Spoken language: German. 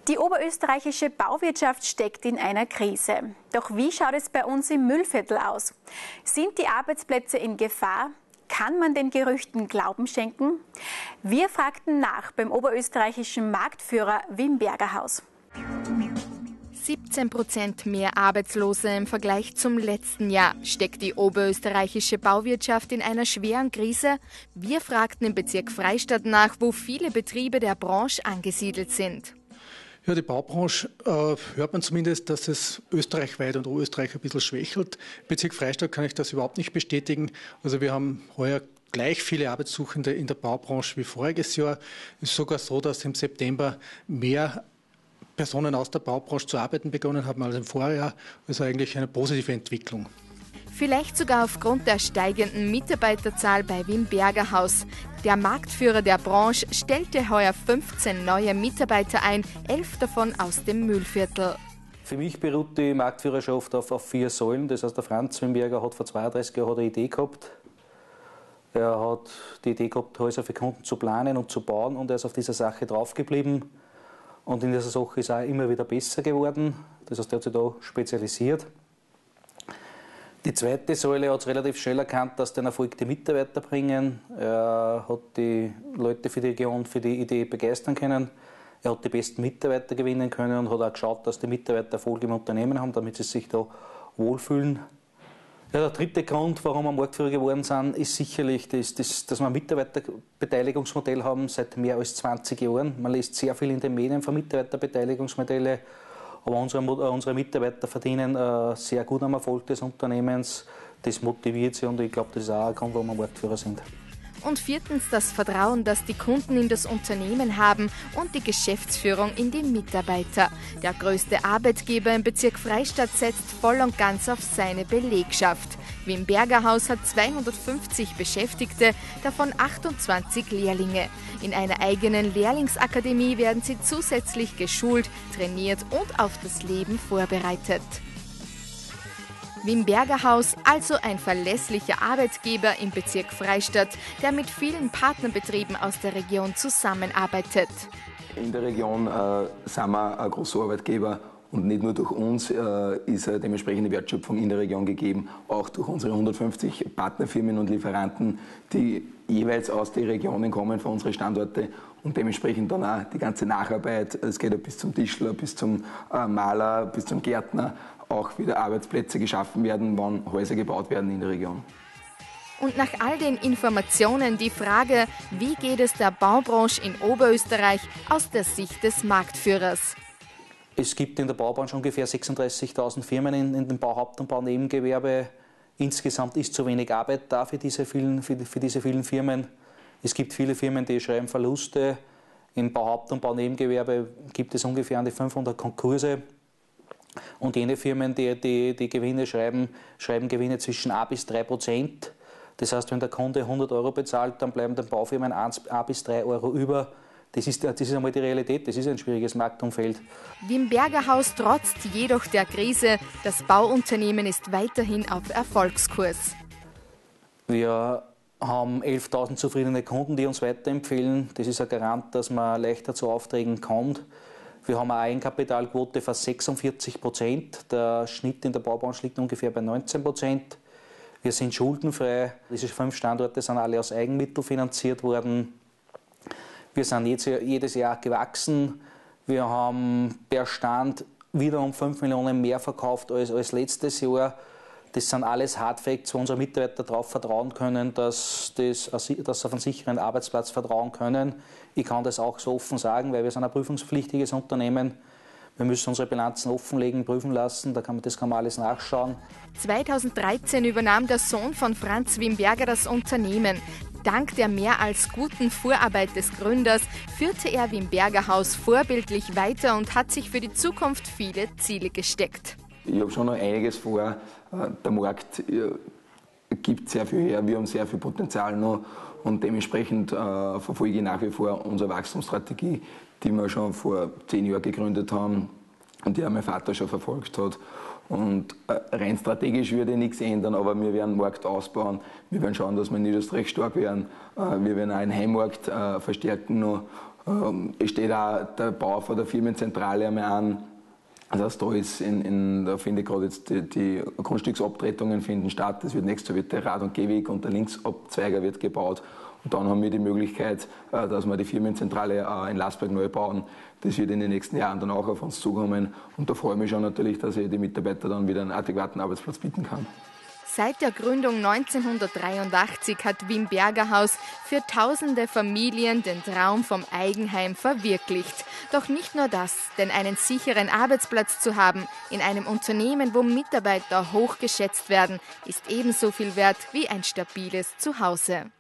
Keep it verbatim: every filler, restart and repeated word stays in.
Die oberösterreichische Bauwirtschaft steckt in einer Krise. Doch wie schaut es bei uns im Mühlviertel aus? Sind die Arbeitsplätze in Gefahr? Kann man den Gerüchten Glauben schenken? Wir fragten nach beim oberösterreichischen Marktführer Wimberger Haus. siebzehn Prozent mehr Arbeitslose im Vergleich zum letzten Jahr. Steckt die oberösterreichische Bauwirtschaft in einer schweren Krise? Wir fragten im Bezirk Freistadt nach, wo viele Betriebe der Branche angesiedelt sind. Ja, die Baubranche äh, hört man zumindest, dass es österreichweit und Oberösterreich ein bisschen schwächelt. Im Bezirk Freistadt kann ich das überhaupt nicht bestätigen. Also wir haben heuer gleich viele Arbeitssuchende in der Baubranche wie voriges Jahr. Es ist sogar so, dass im September mehr Personen aus der Baubranche zu arbeiten begonnen haben als im Vorjahr. Also eigentlich eine positive Entwicklung. Vielleicht sogar aufgrund der steigenden Mitarbeiterzahl bei Wimberger Haus. Der Marktführer der Branche stellte heuer fünfzehn neue Mitarbeiter ein, elf davon aus dem Mühlviertel. Für mich beruht die Marktführerschaft auf, auf vier Säulen. Das heißt, der Franz Wimberger hat vor zweiunddreißig Jahren eine Idee gehabt. Er hat die Idee gehabt, Häuser für Kunden zu planen und zu bauen, und er ist auf dieser Sache draufgeblieben. Und in dieser Sache ist er auch immer wieder besser geworden. Das heißt, er hat sich da spezialisiert. Die zweite Säule hat es relativ schnell erkannt, dass den Erfolg die Mitarbeiter bringen. Er hat die Leute für die Region, für die Idee begeistern können. Er hat die besten Mitarbeiter gewinnen können und hat auch geschaut, dass die Mitarbeiter Erfolg im Unternehmen haben, damit sie sich da wohlfühlen. Ja, der dritte Grund, warum wir Marktführer geworden sind, ist sicherlich, das, das, dass wir ein Mitarbeiterbeteiligungsmodell haben seit mehr als zwanzig Jahren. Man liest sehr viel in den Medien von Mitarbeiterbeteiligungsmodellen. Aber unsere, unsere Mitarbeiter verdienen äh, sehr gut am Erfolg des Unternehmens. Das motiviert sie, und ich glaube, das ist auch ein Grund, warum wir Marktführer sind. Und viertens das Vertrauen, das die Kunden in das Unternehmen haben, und die Geschäftsführung in die Mitarbeiter. Der größte Arbeitgeber im Bezirk Freistadt setzt voll und ganz auf seine Belegschaft. Wimberger Haus hat zweihundertfünfzig Beschäftigte, davon achtundzwanzig Lehrlinge. In einer eigenen Lehrlingsakademie werden sie zusätzlich geschult, trainiert und auf das Leben vorbereitet. Wimberger Haus, also ein verlässlicher Arbeitgeber im Bezirk Freistadt, der mit vielen Partnerbetrieben aus der Region zusammenarbeitet. In der Region äh, sind wir ein großer Arbeitgeber, und nicht nur durch uns äh, ist eine dementsprechende Wertschöpfung in der Region gegeben, auch durch unsere hundertfünfzig Partnerfirmen und Lieferanten, die jeweils aus den Regionen kommen, von unseren Standorte, und dementsprechend dann auch die ganze Nacharbeit, es geht ja bis zum Tischler, bis zum äh, Maler, bis zum Gärtner, auch wieder Arbeitsplätze geschaffen werden, wann Häuser gebaut werden in der Region. Und nach all den Informationen die Frage, wie geht es der Baubranche in Oberösterreich aus der Sicht des Marktführers? Es gibt in der Baubranche ungefähr sechsunddreißigtausend Firmen in, in dem Bauhaupt- und Baunebengewerbe. Insgesamt ist zu wenig Arbeit da für diese, vielen, für, für diese vielen Firmen. Es gibt viele Firmen, die schreiben Verluste. Im Bauhaupt- und Baunebengewerbe gibt es ungefähr an die fünfhundert Konkurse. Und jene Firmen, die, die, die Gewinne schreiben, schreiben Gewinne zwischen ein bis drei Prozent. Das heißt, wenn der Kunde hundert Euro bezahlt, dann bleiben den Baufirmen ein bis drei Euro über. Das ist, das ist einmal die Realität, das ist ein schwieriges Marktumfeld. Wimberger Haus trotzt jedoch der Krise. Das Bauunternehmen ist weiterhin auf Erfolgskurs. Wir haben elftausend zufriedene Kunden, die uns weiterempfehlen. Das ist ein Garant, dass man leichter zu Aufträgen kommt. Wir haben eine Eigenkapitalquote von sechsundvierzig Prozent. Der Schnitt in der Baubranche liegt ungefähr bei neunzehn Prozent. Wir sind schuldenfrei. Diese fünf Standorte sind alle aus Eigenmitteln finanziert worden. Wir sind jedes Jahr gewachsen. Wir haben per Stand wieder um fünf Millionen mehr verkauft als, als letztes Jahr. Das sind alles Hardfacts, wo unsere Mitarbeiter darauf vertrauen können, dass, das, dass sie auf einen sicheren Arbeitsplatz vertrauen können. Ich kann das auch so offen sagen, weil wir sind ein prüfungspflichtiges Unternehmen. Wir müssen unsere Bilanzen offenlegen, prüfen lassen, da kann man, das kann man alles nachschauen. zweitausenddreizehn übernahm der Sohn von Franz Wimberger das Unternehmen. Dank der mehr als guten Vorarbeit des Gründers führte er Wimberger Haus vorbildlich weiter und hat sich für die Zukunft viele Ziele gesteckt. Ich habe schon noch einiges vor. Der Markt gibt sehr viel her, wir haben sehr viel Potenzial noch, und dementsprechend äh, verfolge ich nach wie vor unsere Wachstumsstrategie, die wir schon vor zehn Jahren gegründet haben und die auch mein Vater schon verfolgt hat. Und äh, rein strategisch würde ich nichts ändern, aber wir werden den Markt ausbauen, wir werden schauen, dass wir in Niederösterreich stark werden, äh, wir werden auch den Heimmarkt äh, verstärken noch, Ähm, es steht auch der Bau von der Firmenzentrale einmal an. Also da ist in, in, da finde ich gerade jetzt die, die Grundstücksabtretungen finden statt. Das wird nächstes Jahr wird der Rad- und Gehweg und der Linksabzweiger wird gebaut. Und dann haben wir die Möglichkeit, dass wir die Firmenzentrale in Lassberg neu bauen. Das wird in den nächsten Jahren dann auch auf uns zukommen. Und da freue ich mich schon natürlich, dass ich die Mitarbeiter dann wieder einen adäquaten Arbeitsplatz bieten kann. Seit der Gründung neunzehnhundertdreiundachtzig hat Wim Berger Haus für tausende Familien den Traum vom Eigenheim verwirklicht. Doch nicht nur das, denn einen sicheren Arbeitsplatz zu haben in einem Unternehmen, wo Mitarbeiter hochgeschätzt werden, ist ebenso viel wert wie ein stabiles Zuhause.